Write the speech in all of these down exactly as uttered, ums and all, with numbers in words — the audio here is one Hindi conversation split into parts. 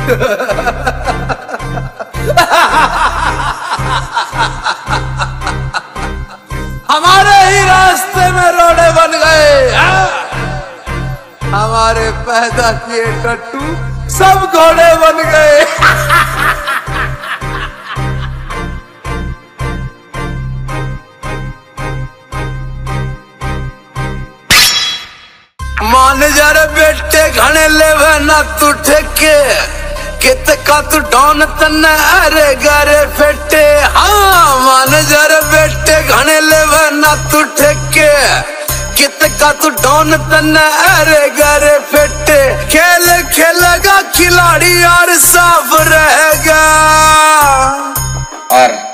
हमारे ही रास्ते में रोड़े बन गए। हमारे पैदा किए टट्टू सब घोड़े बन गए। मान जर बेटे घने लेवे ना तू ठेके, कित का तू डॉन तन्ने अरे गरे फेटे। हाँ मान जर बेटे घने लेवे ना तू ठेके, कित का तू डॉन तन्ने अरे गरे फेटे। खेल खेलेगा खिलाड़ी और साफ रहेगा। और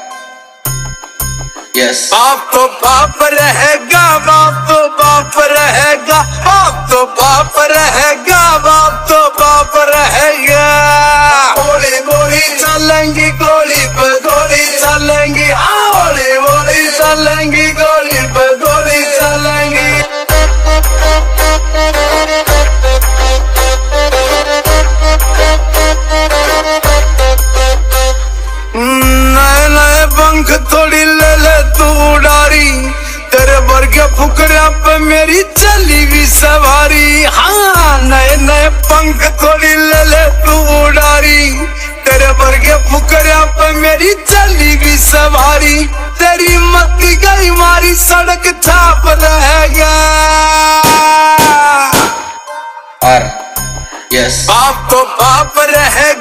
यस बाप तो बाप रहेगा, बाप तो बाप रहेगा, बाप तो बाप रहेगा, बाप तो बाप रहेगा। गोली गोली चलेंगी, गोली पे गोली चलेंगी, गोली गोली चलेंगी, गोली पे गोली चलेंगी। नए नए पंख थोड़ी ले ले तू उड़ारी, तेरे वर्गे फुकरिया पे मेरी चली भी सवारी। हाँ नए नए पंख थोड़ी ले ले तू उड़ारी, तेरे वर्गे फुकरिया पे मेरी चली भी सवारी। तेरी मती गई मारी सड़क छाप रहेगा। और यस बाप तो बाप रहेगा।